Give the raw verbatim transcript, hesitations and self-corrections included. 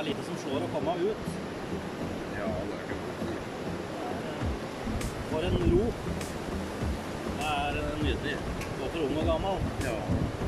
er lite som slår å komme ut. Ja, det er ikke noe. For en ro. Det er nydelig. Både for ung og gammel. Ja.